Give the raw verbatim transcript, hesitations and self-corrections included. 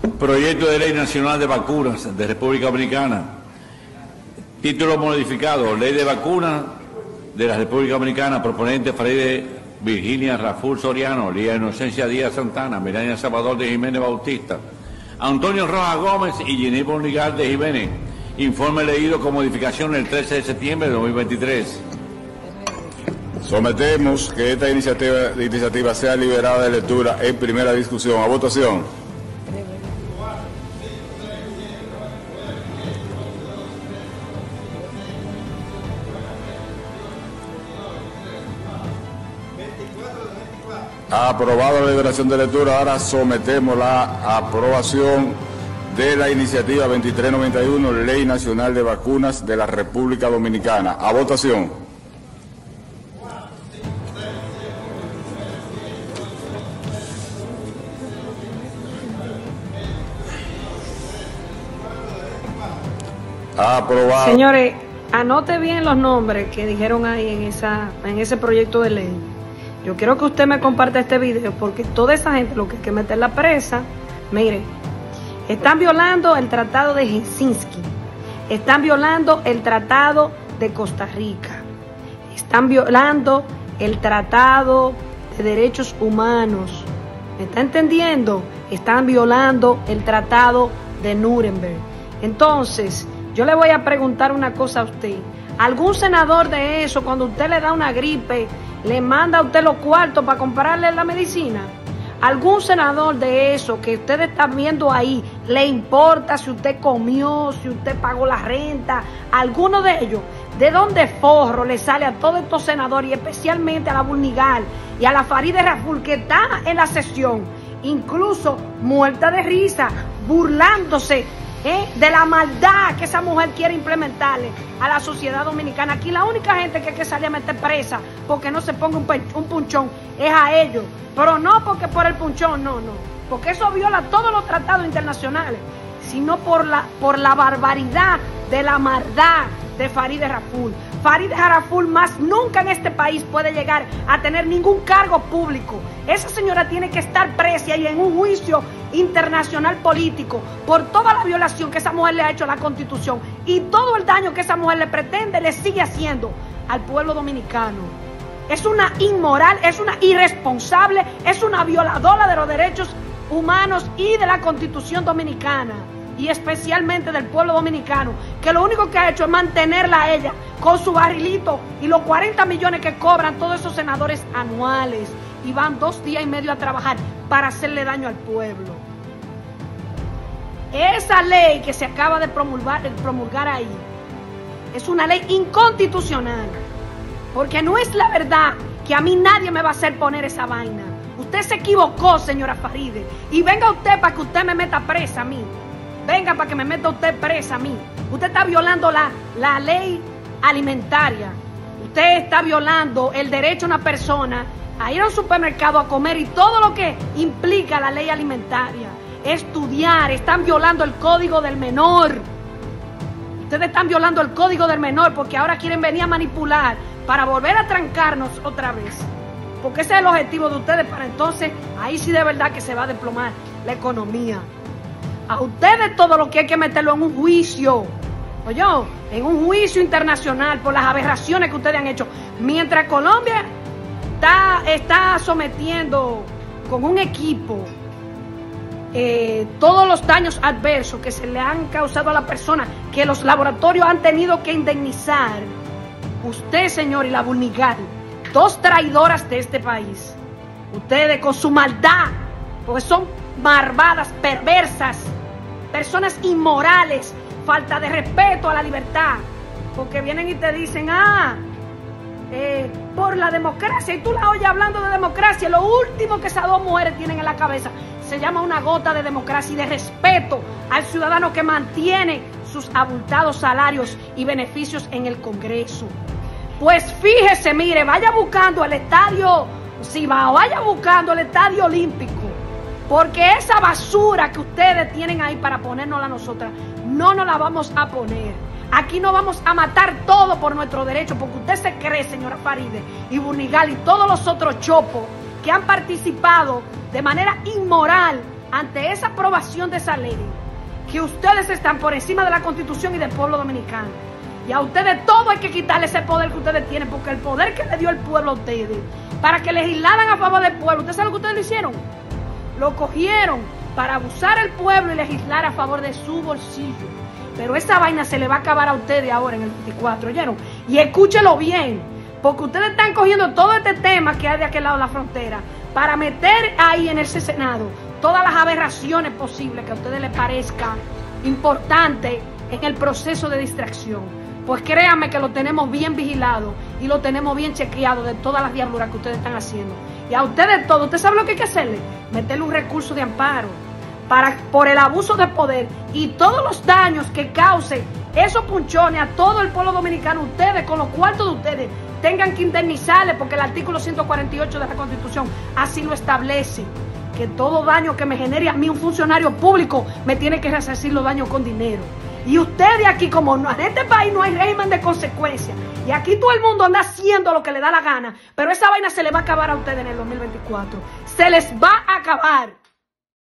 Proyecto de Ley Nacional de Vacunas de República Dominicana. Título modificado. Ley de Vacunas de la República Dominicana. Proponente Farideh Virginia Raful Soriano, Lía Inocencia Díaz Santana, Melania Salvador de Jiménez Bautista, Antonio Rojas Gómez y Jenny Bonigal de Jiménez. Informe leído con modificación el trece de septiembre de dos mil veintitrés. Sometemos que esta iniciativa, iniciativa sea liberada de lectura en primera discusión. A votación. Aprobado la liberación de lectura, ahora sometemos la aprobación de la iniciativa veintitrés noventa y uno, Ley Nacional de Vacunas de la República Dominicana. A votación. Aprobado. Señores, anote bien los nombres que dijeron ahí en, esa, en ese proyecto de ley. Yo quiero que usted me comparta este video porque toda esa gente lo que hay que meterla presa. Mire, están violando el Tratado de Helsinki, están violando el Tratado de Costa Rica, están violando el Tratado de Derechos Humanos. ¿Me está entendiendo? Están violando el Tratado de Nuremberg. Entonces, yo le voy a preguntar una cosa a usted. ¿Algún senador de eso, cuando usted le da una gripe, le manda a usted los cuartos para comprarle la medicina? ¿Algún senador de eso que usted está viendo ahí, le importa si usted comió, si usted pagó la renta? ¿Alguno de ellos? ¿De dónde forro le sale a todos estos senadores y especialmente a la Bonigal y a la Farideh Raful que está en la sesión, incluso muerta de risa, burlándose ¿Eh? de la maldad que esa mujer quiere implementarle a la sociedad dominicana? Aquí la única gente que hay que salir a meter presa porque no se ponga un, un punchón es a ellos, pero no porque por el punchón, no, no, porque eso viola todos los tratados internacionales, sino por la, por la barbaridad de la maldad de Farideh Raful. Farideh Raful más nunca en este país puede llegar a tener ningún cargo público. Esa señora tiene que estar presa y en un juicio internacional político por toda la violación que esa mujer le ha hecho a la Constitución y todo el daño que esa mujer le pretende, le sigue haciendo al pueblo dominicano. Es una inmoral, es una irresponsable, es una violadora de los derechos humanos y de la Constitución dominicana, y especialmente del pueblo dominicano, que lo único que ha hecho es mantenerla a ella con su barrilito y los cuarenta millones que cobran todos esos senadores anuales, y van dos días y medio a trabajar para hacerle daño al pueblo. Esa ley que se acaba de promulgar, de promulgar ahí es una ley inconstitucional, porque no es la verdad que a mí nadie me va a hacer poner esa vaina. Usted se equivocó, señora Farideh, y venga usted para que usted me meta presa a mí. Venga para que me meta usted presa a mí. Usted está violando la, la ley alimentaria. Usted está violando el derecho a una persona a ir a un supermercado a comer y todo lo que implica la ley alimentaria. Estudiar. Están violando el código del menor. Ustedes están violando el código del menor porque ahora quieren venir a manipular para volver a trancarnos otra vez. Porque ese es el objetivo de ustedes, para entonces ahí sí de verdad que se va a desplomar la economía. A ustedes todo lo que hay que meterlo en un juicio, oye, en un juicio internacional por las aberraciones que ustedes han hecho. Mientras Colombia está, está sometiendo con un equipo eh, todos los daños adversos que se le han causado a la persona, que los laboratorios han tenido que indemnizar, usted, señor, y la Bonigal, dos traidoras de este país, ustedes con su maldad, porque son malvadas, perversas, personas inmorales, falta de respeto a la libertad, porque vienen y te dicen, ah, eh, por la democracia, y tú la oyes hablando de democracia, lo último que esas dos mujeres tienen en la cabeza se llama una gota de democracia y de respeto al ciudadano que mantiene sus abultados salarios y beneficios en el Congreso. Pues fíjese, mire, vaya buscando el estadio Cibao, vaya buscando el estadio Olímpico, porque esa basura que ustedes tienen ahí para ponérnosla a nosotras, no nos la vamos a poner. Aquí no vamos a matar todo por nuestro derecho, porque usted se cree, señora Farideh y Bonigal y todos los otros chopos que han participado de manera inmoral ante esa aprobación de esa ley, que ustedes están por encima de la Constitución y del pueblo dominicano. Y a ustedes todo hay que quitarle ese poder que ustedes tienen, porque el poder que le dio el pueblo a ustedes, para que legislaran a favor del pueblo, ¿ustedes saben lo que ustedes lo hicieron? Lo cogieron para abusar al pueblo y legislar a favor de su bolsillo. Pero esa vaina se le va a acabar a ustedes ahora en el veinticuatro, ¿oyeron? Y escúchelo bien, porque ustedes están cogiendo todo este tema que hay de aquel lado de la frontera para meter ahí en ese Senado todas las aberraciones posibles que a ustedes les parezca importante en el proceso de distracción. Pues créanme que lo tenemos bien vigilado y lo tenemos bien chequeado de todas las diabluras que ustedes están haciendo. Y a ustedes todo, ¿usted sabe lo que hay que hacerle? Meterle un recurso de amparo para, por el abuso de poder y todos los daños que cause esos punchones a todo el pueblo dominicano. Ustedes, con los cuartos de ustedes, tengan que indemnizarle, porque el artículo ciento cuarenta y ocho de la Constitución así lo establece, que todo daño que me genere a mí un funcionario público me tiene que resarcir los daños con dinero. Y ustedes aquí, como no, en este país no hay régimen de consecuencias, y aquí todo el mundo anda haciendo lo que le da la gana, pero esa vaina se le va a acabar a ustedes en el dos mil veinticuatro. Se les va a acabar.